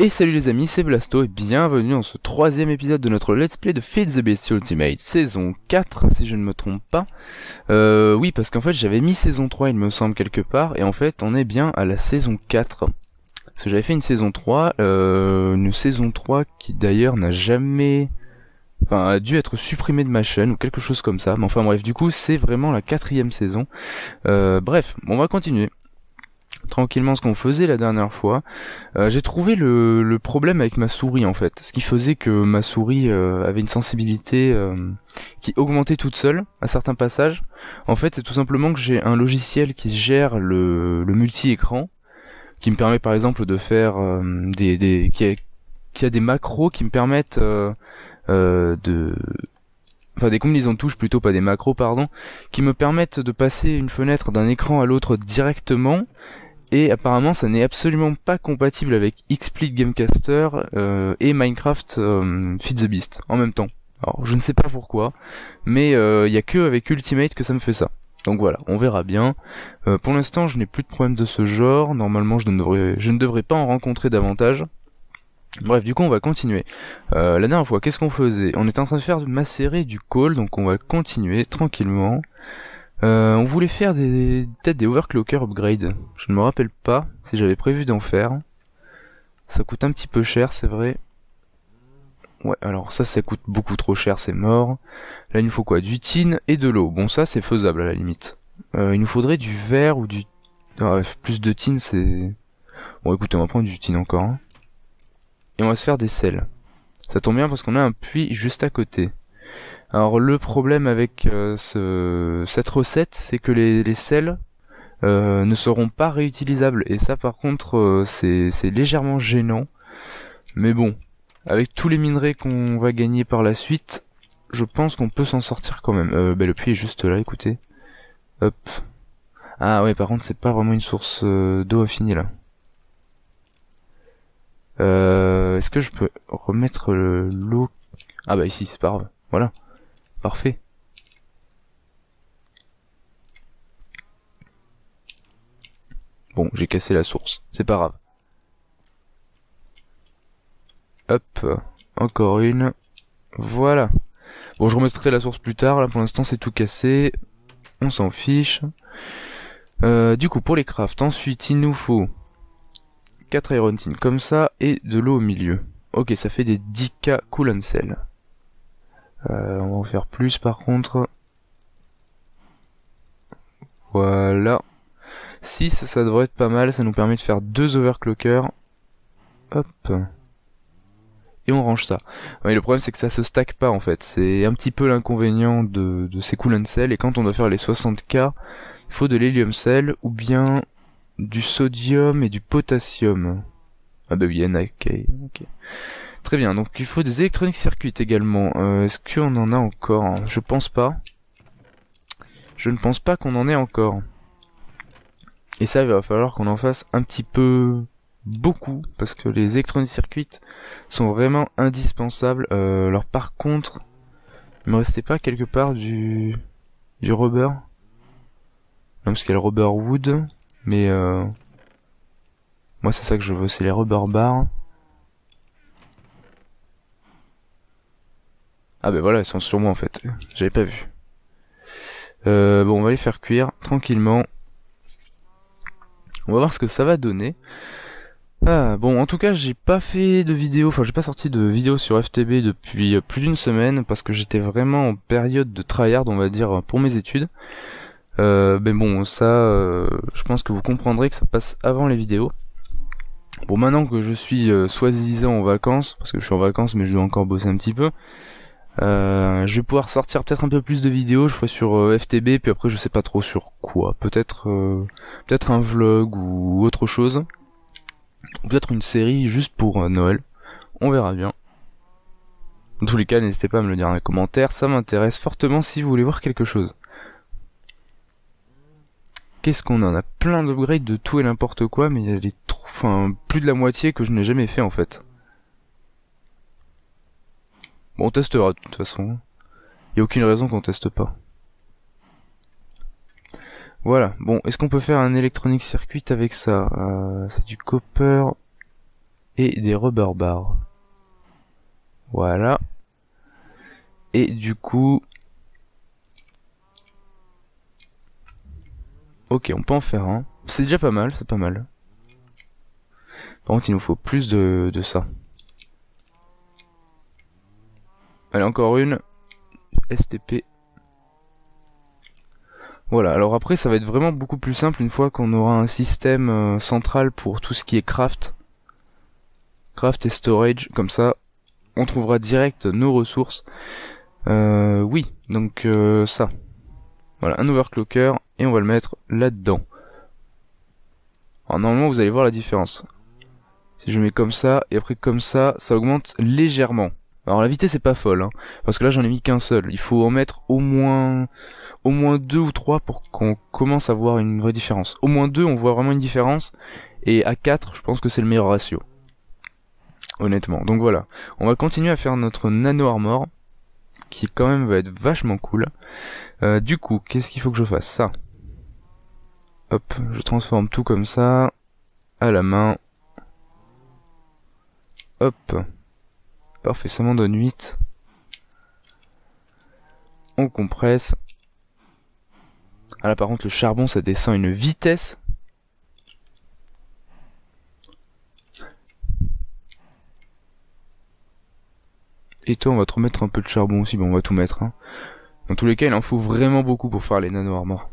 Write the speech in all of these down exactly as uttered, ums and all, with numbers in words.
Et salut les amis, c'est Blasto et bienvenue dans ce troisième épisode de notre Let's Play de Feed the Beast Ultimate, saison quatre si je ne me trompe pas. Euh, oui, parce qu'en fait j'avais mis saison trois il me semble quelque part, et en fait on est bien à la saison quatre. Parce que j'avais fait une saison trois, euh, une saison trois qui d'ailleurs n'a jamais... Enfin, a dû être supprimée de ma chaîne ou quelque chose comme ça. Mais enfin bref, du coup c'est vraiment la quatrième saison. Euh, bref, on va continuer tranquillement ce qu'on faisait la dernière fois. Euh, j'ai trouvé le, le problème avec ma souris en fait. Ce qui faisait que ma souris euh, avait une sensibilité euh, qui augmentait toute seule à certains passages. En fait, c'est tout simplement que j'ai un logiciel qui gère le, le multi-écran, qui me permet par exemple de faire euh, des... des qui, a, qui a des macros qui me permettent euh, euh, de... Enfin des combinaisons de touches plutôt, pas des macros pardon, qui me permettent de passer une fenêtre d'un écran à l'autre directement. Et apparemment ça n'est absolument pas compatible avec XSplit Gamecaster euh, et Minecraft euh, Feed the Beast en même temps. Alors je ne sais pas pourquoi, mais il euh, y a que avec Ultimate que ça me fait ça. Donc voilà, on verra bien. Euh, pour l'instant je n'ai plus de problème de ce genre, normalement je ne devrais, je ne devrais pas en rencontrer davantage. Bref, du coup on va continuer. Euh, la dernière fois, qu'est-ce qu'on faisait? On était en train de faire macérer du coal, donc on va continuer tranquillement. Euh, on voulait faire des peut-être des overclockers upgrade. Je ne me rappelle pas si j'avais prévu d'en faire. Ça coûte un petit peu cher, c'est vrai. Ouais, alors ça, ça coûte beaucoup trop cher, c'est mort. Là, il nous faut quoi? Du tin et de l'eau. Bon, ça, c'est faisable à la limite. Euh, il nous faudrait du verre ou du... Ah, plus de tin, c'est... Bon, écoutez, on va prendre du tin encore. Hein. Et on va se faire des sels. Ça tombe bien parce qu'on a un puits juste à côté. Alors le problème avec euh, ce, cette recette, c'est que les, les sels euh, ne seront pas réutilisables. Et ça par contre, euh, c'est, c'est légèrement gênant. Mais bon, avec tous les minerais qu'on va gagner par la suite, je pense qu'on peut s'en sortir quand même. Euh, bah, le puits est juste là, écoutez. Hop. Ah ouais, par contre, c'est pas vraiment une source euh, d'eau infinie là. Euh, est-ce que je peux remettre le, l'eau... Ah bah ici, c'est pas grave. Voilà. Parfait. Bon, j'ai cassé la source. C'est pas grave. Hop. Encore une. Voilà. Bon, je remettrai la source plus tard. Là, pour l'instant, c'est tout cassé. On s'en fiche. Euh, du coup, pour les crafts, ensuite, il nous faut quatre iron tin comme ça et de l'eau au milieu. Ok, ça fait des dix K cool and cell. Euh, on va en faire plus par contre. Voilà. six, ça devrait être pas mal. Ça nous permet de faire deux overclockers. Hop. Et on range ça. Ouais, le problème c'est que ça se stack pas en fait. C'est un petit peu l'inconvénient de, de ces cool and cell. Et quand on doit faire les soixante K, il faut de l'hélium cell ou bien du sodium et du potassium. Ah bah oui, ok. Ok. Très bien, donc il faut des électroniques circuits également. Euh, est-ce qu'on en a encore? Je pense pas. Je ne pense pas qu'on en ait encore. Et ça, il va falloir qu'on en fasse un petit peu beaucoup, parce que les électroniques circuits sont vraiment indispensables. Euh, alors par contre, il me restait pas quelque part du du rubber? Non, parce qu'il y a le rubber wood, mais euh... moi c'est ça que je veux, c'est les rubber bars. Ah ben voilà, elles sont sur moi en fait, j'avais pas vu. Euh, bon, on va les faire cuire tranquillement. On va voir ce que ça va donner. Ah, bon, en tout cas, j'ai pas fait de vidéo, enfin, j'ai pas sorti de vidéo sur F T B depuis plus d'une semaine parce que j'étais vraiment en période de tryhard, on va dire, pour mes études. Euh, mais bon, ça, euh, je pense que vous comprendrez que ça passe avant les vidéos. Bon, maintenant que je suis euh, soi-disant en vacances, parce que je suis en vacances mais je dois encore bosser un petit peu, Euh, je vais pouvoir sortir peut-être un peu plus de vidéos, je ferai sur euh, F T B, puis après je sais pas trop sur quoi, peut-être euh, peut-être un vlog ou autre chose, ou peut-être une série juste pour euh, Noël, on verra bien. Dans tous les cas, n'hésitez pas à me le dire dans les commentaires, ça m'intéresse fortement si vous voulez voir quelque chose. Qu'est-ce qu'on en a? Plein d'upgrades de tout et n'importe quoi, mais il y a des trous, enfin plus de la moitié que je n'ai jamais fait en fait. Bon, on testera de toute façon. Il n'y a aucune raison qu'on teste pas. Voilà. Bon, est-ce qu'on peut faire un électronique circuit avec ça? euh, C'est du copper. et des rubber bars. Voilà. Et du coup... Ok, on peut en faire un. C'est déjà pas mal, c'est pas mal. Par contre, il nous faut plus de, de ça. Allez, encore une. S T P. Voilà, alors après, ça va être vraiment beaucoup plus simple une fois qu'on aura un système euh, central pour tout ce qui est craft. Craft et storage, comme ça, on trouvera direct nos ressources. Euh, oui, donc euh, ça. Voilà, un overclocker, et on va le mettre là-dedans. Alors normalement, vous allez voir la différence. Si je mets comme ça, et après comme ça, ça augmente légèrement. Alors la vitesse est pas folle, hein, parce que là j'en ai mis qu'un seul. Il faut en mettre au moins au moins deux ou trois pour qu'on commence à voir une vraie différence. Au moins deux, on voit vraiment une différence, et à quatre, je pense que c'est le meilleur ratio. Honnêtement. Donc voilà, on va continuer à faire notre nano armor, qui quand même va être vachement cool. Euh, du coup, qu'est-ce qu'il faut que je fasse? Ça. Hop, je transforme tout comme ça, à la main. Hop. Parfait, ça m'en donne huit. On compresse. Ah là par contre le charbon ça descend à une vitesse. Et toi on va te remettre un peu de charbon aussi, bon on va tout mettre. Hein. Dans tous les cas il en faut vraiment beaucoup pour faire les nano armor.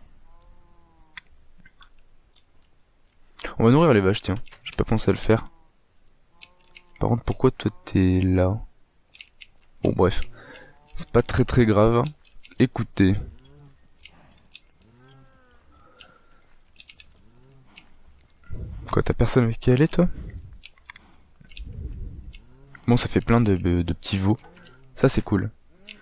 On va nourrir les vaches tiens, j'ai pas pensé à le faire. Par contre pourquoi toi t'es là? Bon bref, c'est pas très très grave. Écoutez. Quoi, t'as personne avec qui aller toi? Bon ça fait plein de, de, de petits veaux. Ça c'est cool.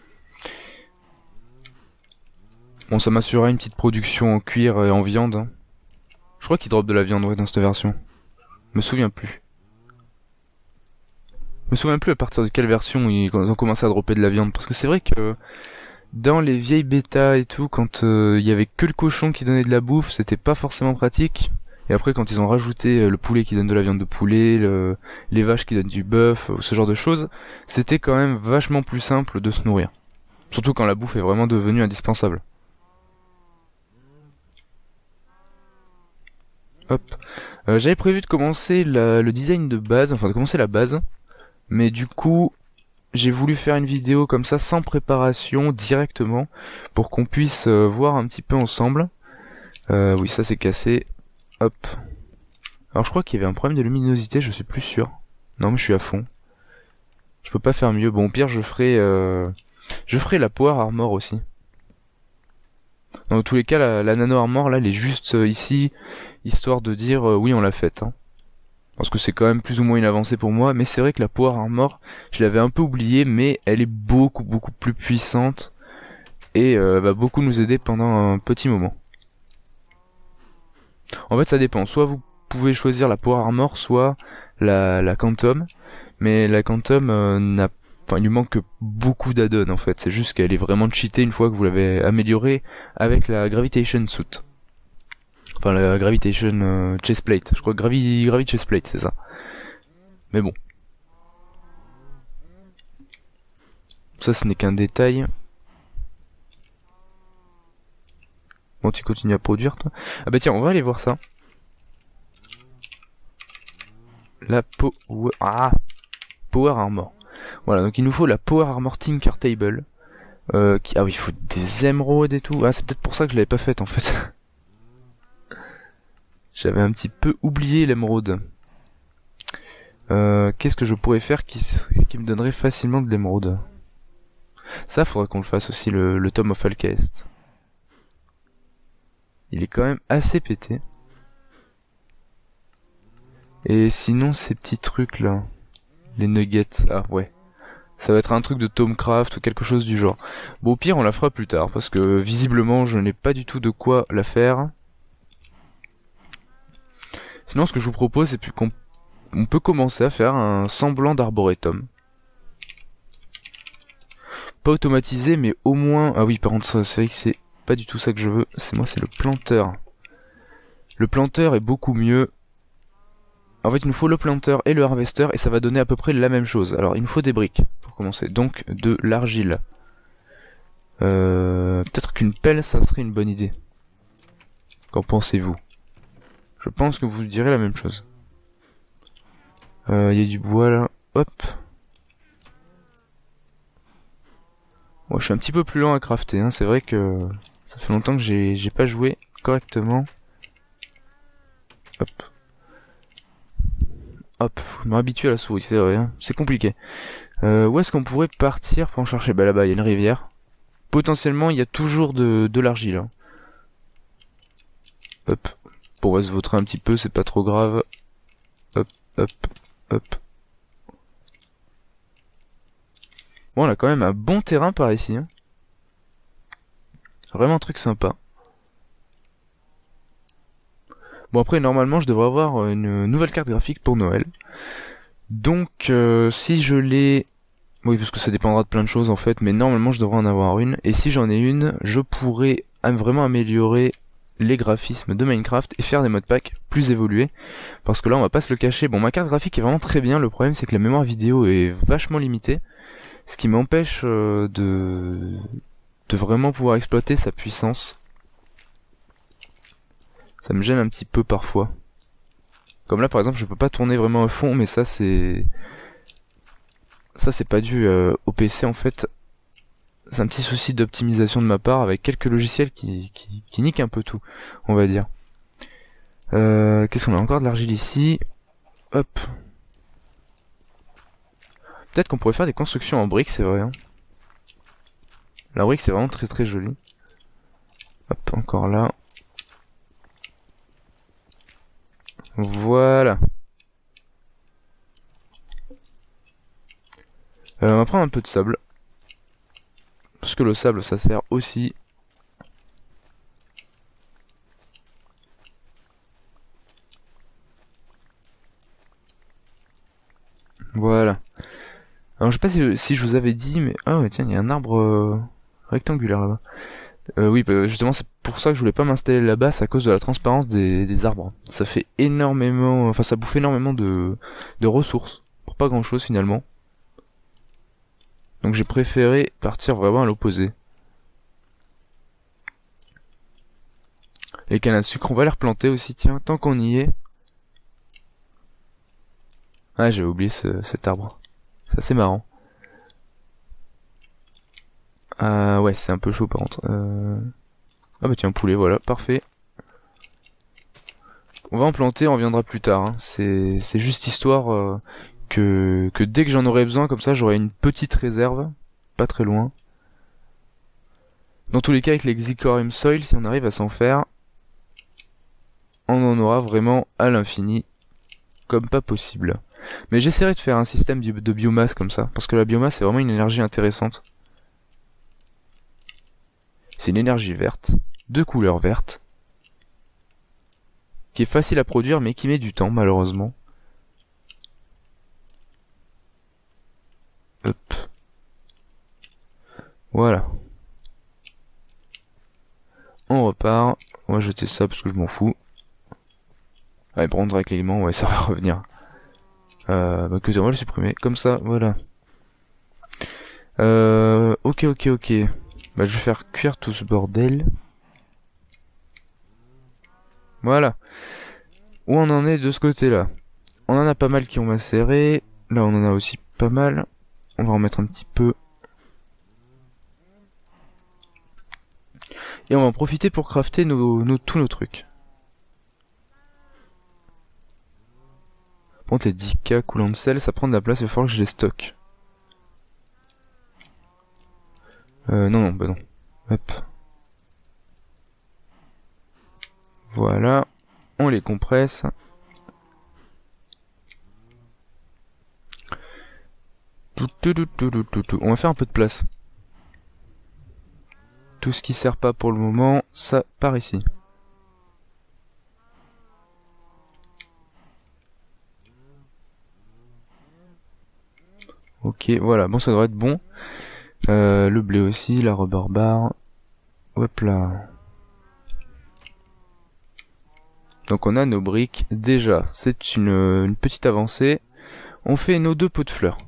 Bon ça m'assurera une petite production en cuir et en viande. Hein. Je crois qu'il drop de la viande ouais, dans cette version. Je me souviens plus. Je me souviens plus à partir de quelle version ils ont commencé à dropper de la viande. Parce que c'est vrai que dans les vieilles bêtas et tout, quand il euh, y avait que le cochon qui donnait de la bouffe, c'était pas forcément pratique. Et après quand ils ont rajouté euh, le poulet qui donne de la viande de poulet, le, les vaches qui donnent du bœuf, ou ce genre de choses, c'était quand même vachement plus simple de se nourrir. Surtout quand la bouffe est vraiment devenue indispensable. Hop. Euh, J'avais prévu de commencer la, le design de base, enfin de commencer la base. Mais du coup, j'ai voulu faire une vidéo comme ça, sans préparation, directement, pour qu'on puisse euh, voir un petit peu ensemble. Euh, oui, ça c'est cassé. Hop. Alors je crois qu'il y avait un problème de luminosité, je suis plus sûr. Non mais je suis à fond. Je peux pas faire mieux. Bon, au pire, je ferai... Euh... Je ferai la power armor aussi. Dans tous les cas, la, la nano armor, là, elle est juste euh, ici, histoire de dire, euh, oui, on l'a faite. Hein. Parce que c'est quand même plus ou moins une avancée pour moi, mais c'est vrai que la power armor, je l'avais un peu oublié, mais elle est beaucoup, beaucoup plus puissante, et euh, va beaucoup nous aider pendant un petit moment. En fait, ça dépend. Soit vous pouvez choisir la power armor, soit la, la quantum, mais la quantum euh, n'a Enfin, il lui manque beaucoup d'add-on en fait, c'est juste qu'elle est vraiment cheatée une fois que vous l'avez améliorée avec la Gravitation Suit. Enfin, la Gravitation euh, Chestplate, je crois que Gravi, Gravi Chestplate, c'est ça. Mais bon. Ça, ce n'est qu'un détail. Bon, tu continues à produire, toi. Ah bah tiens, on va aller voir ça. La power... Ah Power Armor. Voilà, donc il nous faut la Power Armor Tinker Table. Euh, qui... Ah oui, il faut des émeraudes et tout. Ah, c'est peut-être pour ça que je l'avais pas faite en fait. J'avais un petit peu oublié l'émeraude. Euh, Qu'est-ce que je pourrais faire qui, qui me donnerait facilement de l'émeraude? Ça, faudra qu'on le fasse aussi, le, le Tome of Alceste. Il est quand même assez pété. Et sinon, ces petits trucs là... Les nuggets, ah ouais. Ça va être un truc de Tomecraft ou quelque chose du genre. Bon, au pire, on la fera plus tard, parce que visiblement, je n'ai pas du tout de quoi la faire. Sinon, ce que je vous propose, c'est qu'on on peut commencer à faire un semblant d'arboretum. Pas automatisé, mais au moins... Ah oui, par contre, c'est vrai que c'est pas du tout ça que je veux. C'est moi, c'est le planteur. Le planteur est beaucoup mieux... En fait, il nous faut le planteur et le harvester, et ça va donner à peu près la même chose. Alors, il nous faut des briques, pour commencer. Donc, de l'argile. Euh, peut-être qu'une pelle, ça serait une bonne idée. Qu'en pensez-vous? Je pense que vous direz la même chose. Il euh, y a du bois, là. Hop. Bon, je suis un petit peu plus lent à crafter, hein. C'est vrai que ça fait longtemps que j'ai j'ai pas joué correctement. Hop. Hop, faut me réhabituer à la souris, c'est vrai, hein. C'est compliqué. Euh, où est-ce qu'on pourrait partir pour en chercher? Bah là-bas, il y a une rivière. Potentiellement, il y a toujours de, de l'argile. Hein. Hop. Bon, on va se vautrer un petit peu, c'est pas trop grave. Hop, hop, hop. Bon, on a quand même un bon terrain par ici. Hein. Vraiment un truc sympa. Bon, après, normalement, je devrais avoir une nouvelle carte graphique pour Noël. Donc, euh, si je l'ai... Oui, parce que ça dépendra de plein de choses, en fait. Mais normalement, je devrais en avoir une. Et si j'en ai une, je pourrais vraiment améliorer les graphismes de Minecraft et faire des modpacks plus évolués. Parce que là, on va pas se le cacher. Bon, ma carte graphique est vraiment très bien. Le problème, c'est que la mémoire vidéo est vachement limitée. Ce qui m'empêche euh, de... de vraiment pouvoir exploiter sa puissance. Ça me gêne un petit peu parfois. Comme là par exemple je peux pas tourner vraiment à fond, mais ça c'est... Ça c'est pas dû euh, au P C en fait. C'est un petit souci d'optimisation de ma part avec quelques logiciels qui, qui, qui niquent un peu tout, on va dire. Euh, Qu'est-ce qu'on a encore de l'argile ici? Hop. Peut-être qu'on pourrait faire des constructions en briques, c'est vrai. Hein. La brique c'est vraiment très très joli. Hop, encore là. Voilà. Euh, on va prendre un peu de sable. Parce que le sable, ça sert aussi. Voilà. Alors je sais pas si, si je vous avais dit, mais... Ah ouais, tiens, il y a un arbre euh, rectangulaire là-bas. Euh, oui, bah, justement, c'est pour ça que je voulais pas m'installer là-bas, c'est à cause de la transparence des, des arbres. Ça fait énormément... Enfin, ça bouffe énormément de, de ressources. Pour pas grand-chose, finalement. Donc j'ai préféré partir vraiment à l'opposé. Les cannes à sucre, on va les replanter aussi, tiens, tant qu'on y est. Ah, j'ai oublié ce, cet arbre. C'est assez marrant. Ah ouais, c'est un peu chaud par contre. Euh... Ah bah tiens, poulet, voilà, parfait. On va en planter, on reviendra plus tard. Hein. C'est c'est juste histoire euh, que, que dès que j'en aurai besoin, comme ça, j'aurai une petite réserve. Pas très loin. Dans tous les cas, avec les Xicorium Soil, si on arrive à s'en faire, on en aura vraiment à l'infini. Comme pas possible. Mais j'essaierai de faire un système de biomasse comme ça. Parce que la biomasse, c'est vraiment une énergie intéressante. C'est une énergie verte, de couleur verte, qui est facile à produire mais qui met du temps malheureusement. Hop. Voilà. On repart. On va jeter ça parce que je m'en fous. Allez, prendre avec l'élément, ouais, ça va revenir. Euh, bah que on va le supprimer. Comme ça, voilà. Euh, ok, ok, ok. Bah je vais faire cuire tout ce bordel. Voilà. Où on en est de ce côté-là? On en a pas mal qui ont macéré. Là on en a aussi pas mal. On va en mettre un petit peu. Et on va en profiter pour crafter nos, nos, tous nos trucs. Bon, t'es dix K coulant de sel, ça prend de la place, il va falloir que je les stocke. Euh, non, non, bah non. Hop. Voilà. On les compresse. On va faire un peu de place. Tout ce qui sert pas pour le moment, ça part ici. Ok, voilà, bon ça devrait être bon. Euh, le blé aussi, la rhubarbe. Hop là. Donc on a nos briques. Déjà, c'est une, une petite avancée. On fait nos deux pots de fleurs.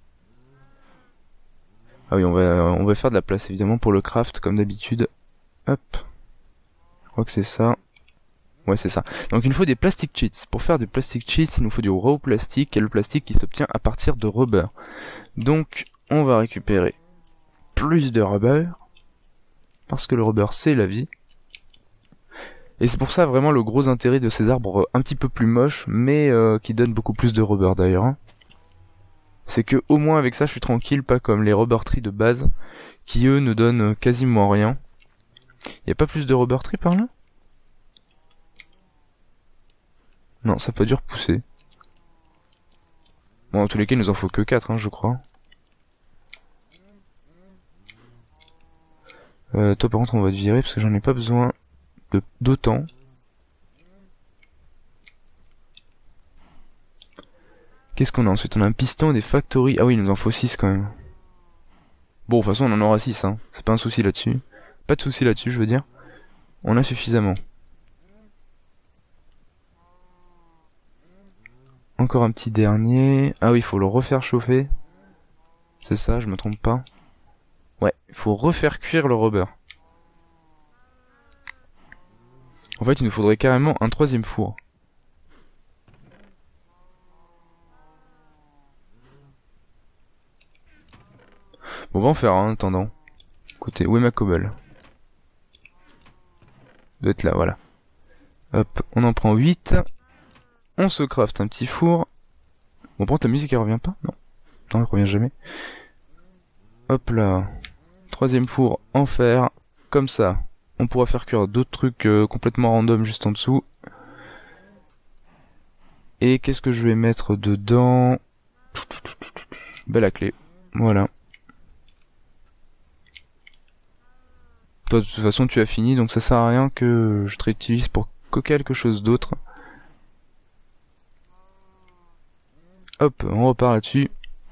Ah oui, on va, on va faire de la place évidemment pour le craft comme d'habitude. Hop. Je crois que c'est ça. Ouais, c'est ça. Donc il nous faut des plastic cheats. Pour faire des plastic cheats, il nous faut du raw plastique, et le plastique qui s'obtient à partir de rubber. Donc on va récupérer plus de rubber, parce que le rubber c'est la vie. Et c'est pour ça vraiment le gros intérêt de ces arbres un petit peu plus moches, mais euh, qui donnent beaucoup plus de rubber d'ailleurs. Hein. C'est que au moins avec ça je suis tranquille, pas comme les rubber trees de base, qui eux ne donnent quasiment rien. Y a pas plus de rubber trees par là? Non, ça a pas dû repousser. Bon, en tous les cas, il nous en faut que quatre, hein, je crois. Euh, toi, par contre, on va te virer parce que j'en ai pas besoin de d'autant. Qu'est-ce qu'on a ensuite? On a un piston et des factories. Ah oui, il nous en faut six quand même. Bon, de toute façon, on en aura six, hein. C'est pas un souci là-dessus. Pas de souci là-dessus, je veux dire. On a suffisamment. Encore un petit dernier. Ah oui, il faut le refaire chauffer. C'est ça, je me trompe pas. Ouais, il faut refaire cuire le rubber. En fait, il nous faudrait carrément un troisième four. Bon, on va en faire un en attendant. Écoutez, où est ma cobble? Doit être là, voilà. Hop, on en prend huit. On se craft un petit four. Bon, prends ta musique, elle revient pas? Non. Non, elle revient jamais. Hop là. Troisième four en fer. Comme ça, on pourra faire cuire d'autres trucs euh, complètement random juste en dessous. Et qu'est-ce que je vais mettre dedans? Bah, la clé. Voilà. Toi, de toute façon, tu as fini, donc ça sert à rien que je te réutilise pour quelque chose d'autre. Hop, on repart là-dessus.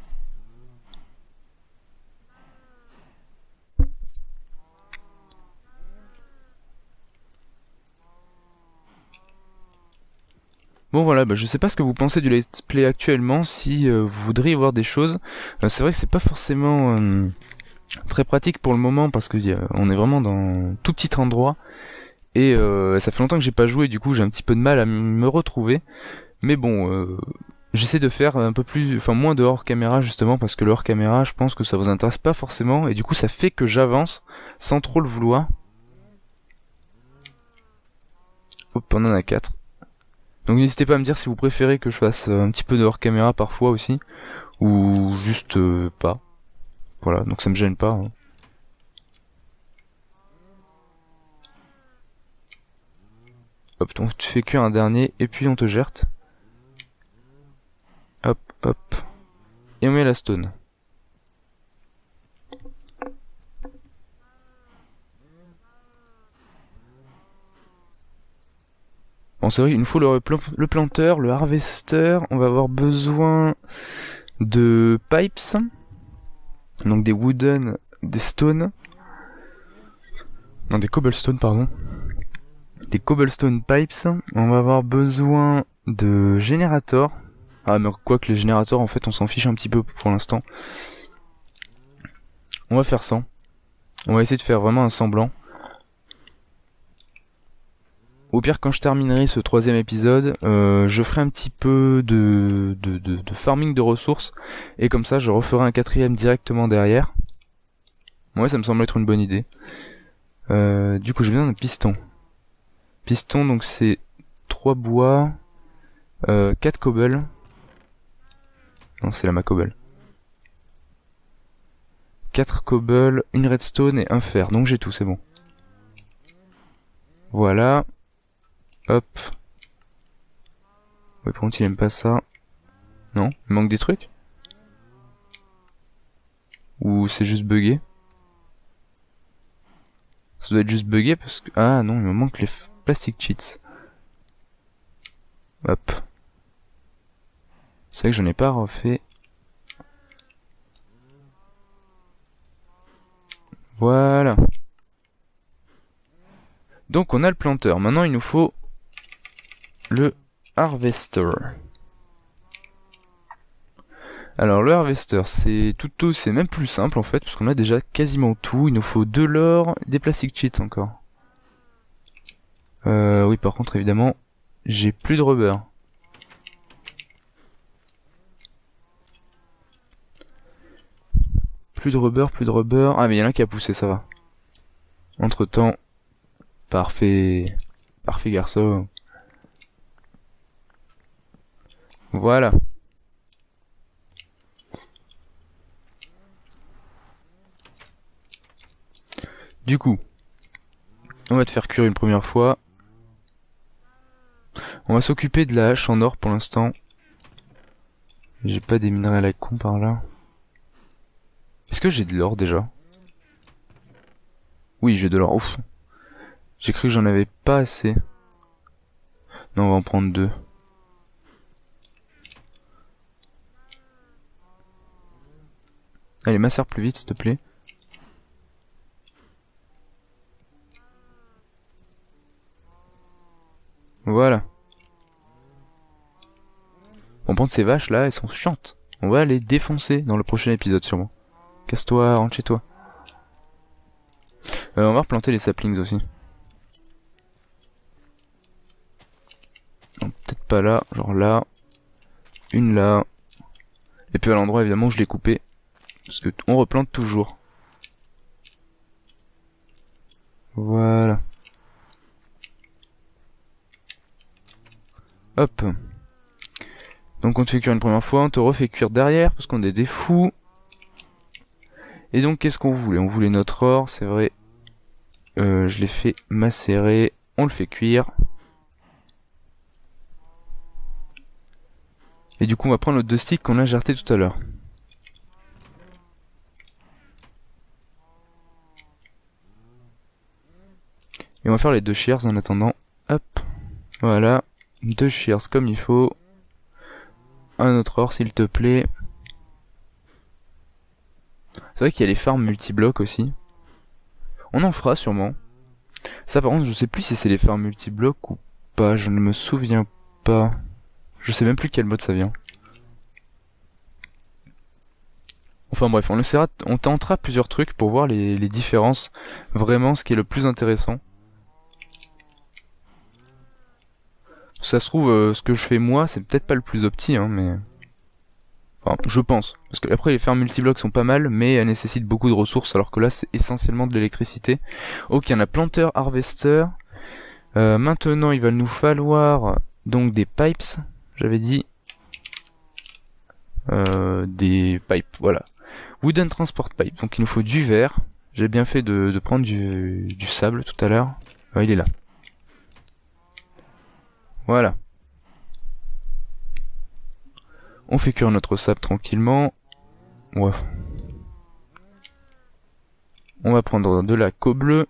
Bon voilà, bah, je sais pas ce que vous pensez du let's play actuellement, si euh, vous voudriez voir des choses. Euh, c'est vrai que c'est pas forcément euh, très pratique pour le moment parce que euh, on est vraiment dans un tout petit endroit et euh, ça fait longtemps que j'ai pas joué, du coup j'ai un petit peu de mal à me retrouver. Mais bon, euh, j'essaie de faire un peu plus, enfin moins de hors caméra justement parce que le hors caméra, je pense que ça vous intéresse pas forcément et du coup ça fait que j'avance sans trop le vouloir. Hop, on en a quatre. Donc n'hésitez pas à me dire si vous préférez que je fasse un petit peu de hors caméra parfois aussi, ou juste euh, pas. Voilà, donc ça me gêne pas. Hein. Hop, donc tu fais cuire un dernier, et puis on te jette. Hop, hop. Et on met la stone. Bon, c'est vrai, il nous faut le, le planteur, le harvester. On va avoir besoin de pipes. Donc des wooden, des stones. Non, des cobblestone, pardon. Des cobblestone pipes. On va avoir besoin de générateurs. Ah, mais quoi que les générateurs, en fait, on s'en fiche un petit peu pour l'instant. On va faire ça. On va essayer de faire vraiment un semblant. Au pire, quand je terminerai ce troisième épisode, euh, je ferai un petit peu de, de, de, de farming de ressources. Et comme ça, je referai un quatrième directement derrière. Ouais, ça me semble être une bonne idée. Euh, du coup, j'ai besoin d'un piston. Piston, donc c'est trois bois, euh, quatre cobble. Non, c'est la ma cobble. quatre cobble, une redstone et un fer. Donc j'ai tout, c'est bon. Voilà. Hop. Ouais, par contre, il aime pas ça. Non, il manque des trucs? Ou c'est juste buggé? Ça doit être juste buggé parce que... Ah non, il me manque les plastic cheats. Hop. C'est vrai que j'en ai pas refait. Voilà. Donc on a le planteur. Maintenant il nous faut le harvester. Alors le harvester, c'est tout, c'est même plus simple en fait, parce qu'on a déjà quasiment tout. Il nous faut de l'or, des plastic cheats encore. Euh, oui, par contre, évidemment, j'ai plus de rubber. Plus de rubber, plus de rubber. Ah, mais il y en a un qui a poussé, ça va. Entre temps, parfait, parfait garçon. Voilà. Du coup, on va te faire cuire une première fois. On va s'occuper de la hache en or pour l'instant. J'ai pas des minerais à la con par là. Est-ce que j'ai de l'or déjà? Oui, j'ai de l'or. Ouf. J'ai cru que j'en avais pas assez. Non, on va en prendre deux. Allez, macère plus vite, s'il te plaît. Voilà. On prend ces vaches là, elles sont chiantes. On va les défoncer dans le prochain épisode sûrement. Casse-toi, rentre chez toi. Euh, on va replanter les saplings aussi. Peut-être pas là, genre là. Une là. Et puis à l'endroit évidemment où je l'ai coupé. Parce que on replante toujours. Voilà. Hop. Donc on te fait cuire une première fois, on te refait cuire derrière parce qu'on est des fous. Et donc qu'est-ce qu'on voulait? On voulait notre or, c'est vrai. Euh, je l'ai fait macérer, on le fait cuire. Et du coup on va prendre nos deux sticks qu'on a jarté tout à l'heure. Et on va faire les deux shears en attendant. Hop. Voilà. Deux shears comme il faut. Un autre or s'il te plaît. C'est vrai qu'il y a les farms multi-blocs aussi. On en fera sûrement. Ça par contre je sais plus si c'est les farms multi-blocs ou pas. Je ne me souviens pas. Je sais même plus quel mode ça vient. Enfin bref, on essaiera, on tentera plusieurs trucs pour voir les, les différences. Vraiment ce qui est le plus intéressant. Ça se trouve, euh, ce que je fais moi, c'est peut-être pas le plus opti, hein, mais... Enfin, je pense. Parce que après, les fermes multiblocs sont pas mal, mais elles nécessitent beaucoup de ressources, alors que là, c'est essentiellement de l'électricité. Ok, on a planteur, harvester. Euh, maintenant, il va nous falloir donc des pipes, j'avais dit. Euh, des pipes, voilà. Wooden transport pipe, donc il nous faut du verre. J'ai bien fait de, de prendre du, du sable tout à l'heure. Ah, il est là. Voilà. On fait cuire notre sable tranquillement. Ouais. On va prendre de la cobble.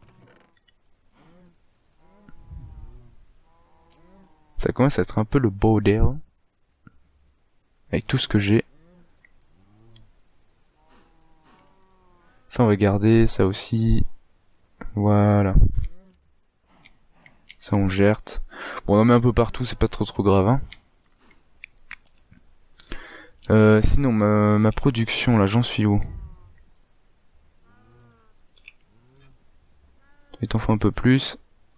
Ça commence à être un peu le bordel. Avec tout ce que j'ai. Ça on va garder, ça aussi. Voilà. Ça on gerte. Bon, on en met un peu partout, c'est pas trop trop grave, hein. Euh, sinon, ma, ma production, là, j'en suis où? Il t'en faut un peu plus.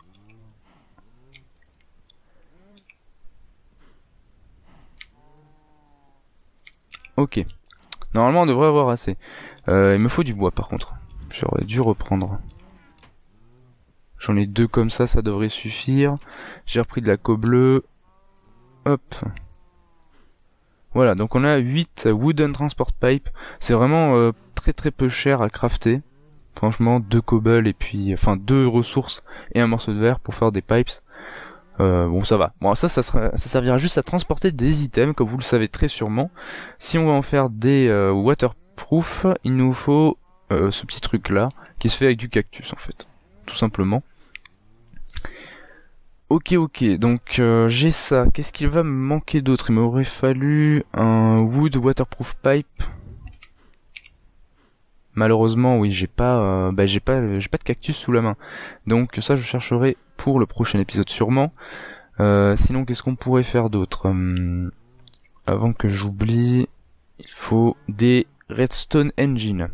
Ok. Normalement, on devrait avoir assez. Euh, il me faut du bois, par contre. J'aurais dû reprendre. J'en ai deux comme ça, ça devrait suffire. J'ai repris de la cobble. Hop. Voilà, donc on a huit wooden transport pipe. C'est vraiment euh, très très peu cher à crafter. Franchement, deux cobble et puis... Enfin, deux ressources et un morceau de verre pour faire des pipes. Euh, bon, ça va. Bon, ça, ça, sera, ça servira juste à transporter des items, comme vous le savez très sûrement. Si on va en faire des euh, waterproof, il nous faut euh, ce petit truc-là, qui se fait avec du cactus, en fait. Tout simplement. Ok, ok, donc euh, j'ai ça. Qu'est-ce qu'il va me manquer d'autre? Il m'aurait fallu un wood waterproof pipe. Malheureusement, oui, j'ai pas, euh, bah, j'ai pas, j'ai pas de cactus sous la main. Donc ça, je chercherai pour le prochain épisode sûrement. Euh, sinon, qu'est-ce qu'on pourrait faire d'autre? Hum, Avant que j'oublie, il faut des Redstone Engine.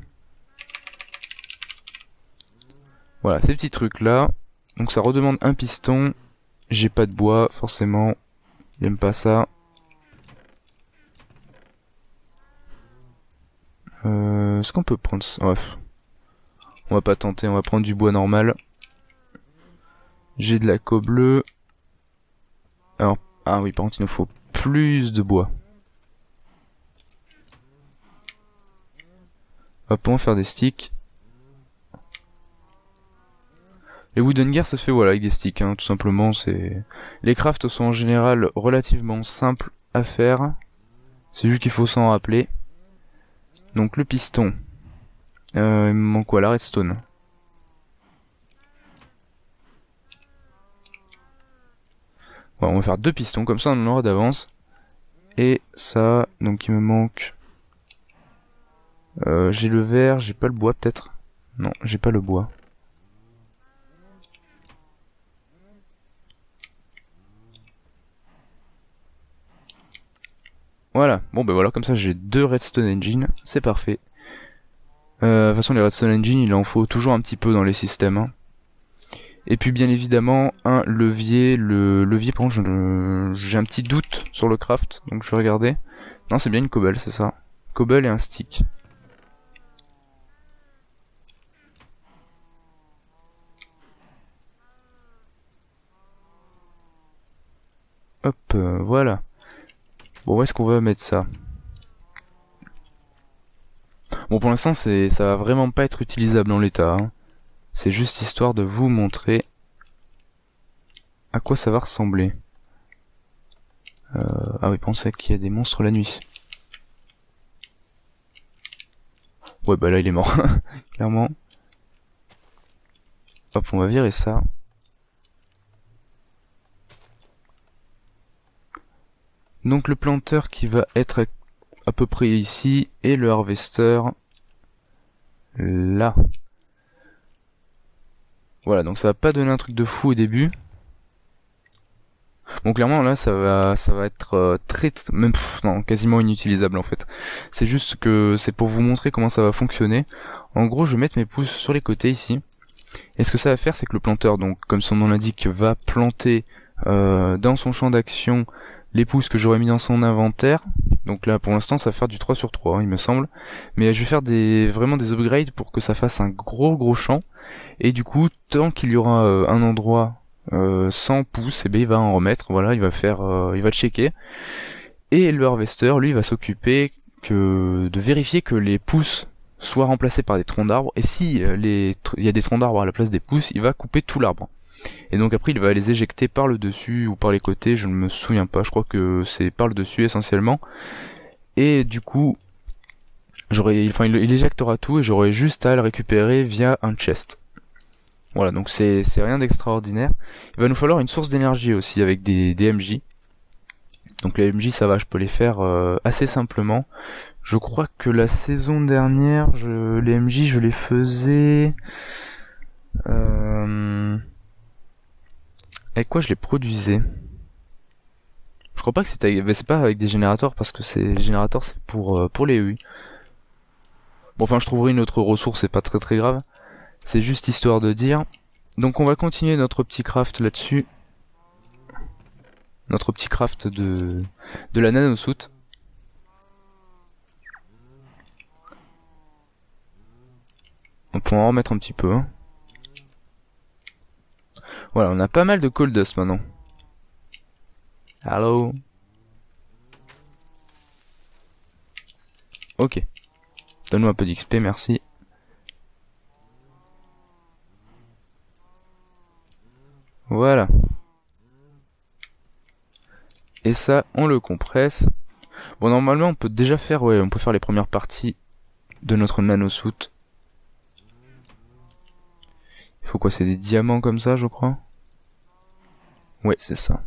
Voilà, ces petits trucs là. Donc ça redemande un piston. J'ai pas de bois, forcément. Il aime pas ça. Euh, Est-ce qu'on peut prendre ça? Ouais. On va pas tenter, on va prendre du bois normal. J'ai de la cobble. Alors, ah oui, par contre, il nous faut plus de bois. On va pouvoir faire des sticks. Les wooden gear, ça se fait voilà avec des sticks, hein, tout simplement. C'est les crafts sont en général relativement simples à faire. C'est juste qu'il faut s'en rappeler. Donc le piston. Euh, il me manque quoi? La redstone. Bon, on va faire deux pistons, comme ça on en aura d'avance. Et ça, donc il me manque... Euh, j'ai le verre, j'ai pas le bois peut-être? Non, j'ai pas le bois. Voilà, bon ben voilà, comme ça j'ai deux Redstone Engine, c'est parfait. Euh, de toute façon les Redstone Engine, il en faut toujours un petit peu dans les systèmes. Hein. Et puis bien évidemment, un levier, le levier par contre, j'ai un petit doute sur le craft, donc je vais regarder. Non, c'est bien une cobble, c'est ça. Cobble et un stick. Hop, euh, voilà. Bon, où est-ce qu'on va mettre ça? Bon, pour l'instant, c'est, ça va vraiment pas être utilisable en l'état. Hein. C'est juste histoire de vous montrer à quoi ça va ressembler. Euh, ah oui, pensez qu'il y a des monstres la nuit. Ouais, bah là, il est mort. Clairement. Hop, on va virer ça. Donc le planteur qui va être à peu près ici et le harvester là. Voilà, donc ça va pas donner un truc de fou au début. Bon, clairement là ça va ça va être euh, très même pff, non, quasiment inutilisable en fait. C'est juste que c'est pour vous montrer comment ça va fonctionner. En gros, je vais mettre mes pouces sur les côtés ici. Et ce que ça va faire, c'est que le planteur, donc comme son nom l'indique, va planter euh, dans son champ d'action les pouces que j'aurais mis dans son inventaire. Donc là pour l'instant ça va faire du trois sur trois hein, il me semble. Mais je vais faire des vraiment des upgrades pour que ça fasse un gros gros champ. Et du coup tant qu'il y aura euh, un endroit euh, sans pouces, et ben il va en remettre, voilà, il va faire euh, il va checker. Et le harvester lui va s'occuper que de vérifier que les pouces soient remplacés par des troncs d'arbres. Et si euh, les il y a des troncs d'arbres à la place des pouces, il va couper tout l'arbre. Et donc après il va les éjecter par le dessus ou par les côtés, je ne me souviens pas, je crois que c'est par le dessus essentiellement. Et du coup, j'aurais, enfin il, il éjectera tout et j'aurai juste à le récupérer via un chest. Voilà, donc c'est c'est rien d'extraordinaire. Il va nous falloir une source d'énergie aussi avec des, des M J. Donc les M J ça va, je peux les faire euh, assez simplement. Je crois que la saison dernière, je, les M J je les faisais... Euh... Avec quoi je les produisais? Je crois pas que c'était, c'est pas avec des générateurs parce que c'est les générateurs c'est pour euh, pour les E U. Bon, enfin je trouverai une autre ressource, c'est pas très très grave. C'est juste histoire de dire. Donc on va continuer notre petit craft là-dessus. Notre petit craft de de la nanosuit. On peut en remettre un petit peu. Hein. Voilà, on a pas mal de coal dust maintenant. Hello. Ok. Donne-nous un peu d'X P, merci. Voilà. Et ça, on le compresse. Bon, normalement, on peut déjà faire, ouais, on peut faire les premières parties de notre nanosuit. Il faut quoi, c'est des diamants comme ça, je crois? Ouais, c'est ça.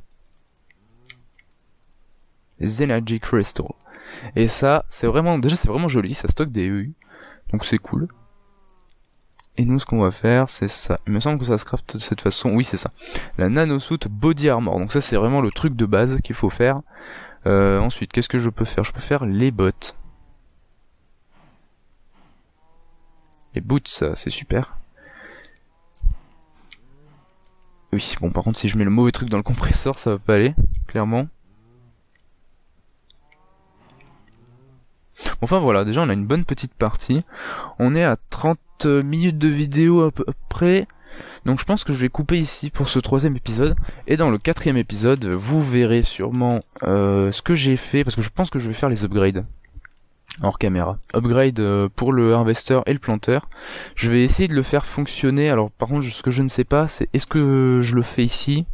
Les Energy Crystal. Et ça, c'est vraiment, déjà c'est vraiment joli, ça stocke des E U. Donc c'est cool. Et nous ce qu'on va faire c'est ça. Il me semble que ça se craft de cette façon. Oui c'est ça. La nanosuit body armor. Donc ça c'est vraiment le truc de base qu'il faut faire. Euh, ensuite qu'est-ce que je peux faire? Je peux faire les bottes. Les boots ça c'est super. Oui bon par contre si je mets le mauvais truc dans le compresseur ça va pas aller. Clairement. Enfin voilà, déjà on a une bonne petite partie. On est à trente minutes de vidéo à peu près. Donc je pense que je vais couper ici pour ce troisième épisode. Et dans le quatrième épisode, vous verrez sûrement euh, ce que j'ai fait. Parce que je pense que je vais faire les upgrades hors caméra. Upgrade euh, pour le harvester et le planteur. Je vais essayer de le faire fonctionner. Alors par contre ce que je ne sais pas c'est est-ce que je le fais ici?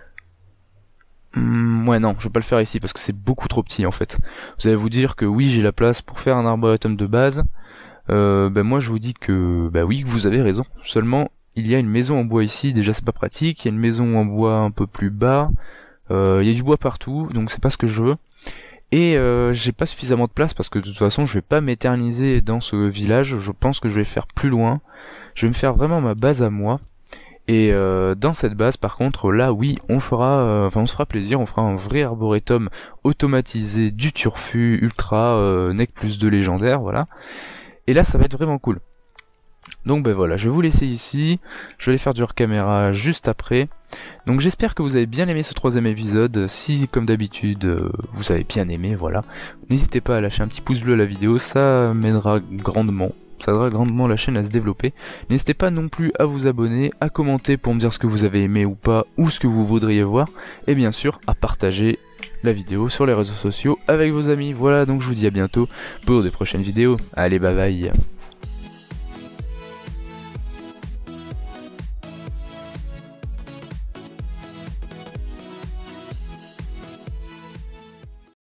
Hum, ouais non, je vais pas le faire ici parce que c'est beaucoup trop petit en fait. Vous allez vous dire que oui j'ai la place pour faire un arboretum de base. Euh, ben moi je vous dis que bah oui que vous avez raison. Seulement il y a une maison en bois ici, déjà c'est pas pratique. Il y a une maison en bois un peu plus bas. Euh, il y a du bois partout, donc c'est pas ce que je veux. Et euh, j'ai pas suffisamment de place parce que de toute façon je vais pas m'éterniser dans ce village. Je pense que je vais faire plus loin. Je vais me faire vraiment ma base à moi. Et euh, dans cette base par contre là oui on fera euh, enfin on se fera plaisir, on fera un vrai arboretum automatisé du turfu ultra euh, nec plus deux légendaire, voilà. Et là ça va être vraiment cool. Donc ben voilà, je vais vous laisser ici, je vais aller faire du hors caméra juste après. Donc j'espère que vous avez bien aimé ce troisième épisode. Si comme d'habitude euh, vous avez bien aimé, voilà, n'hésitez pas à lâcher un petit pouce bleu à la vidéo, ça m'aidera grandement. Ça aidera grandement la chaîne à se développer. N'hésitez pas non plus à vous abonner, à commenter pour me dire ce que vous avez aimé ou pas, ou ce que vous voudriez voir, et bien sûr à partager la vidéo sur les réseaux sociaux avec vos amis. Voilà, donc je vous dis à bientôt pour des prochaines vidéos. Allez, bye bye.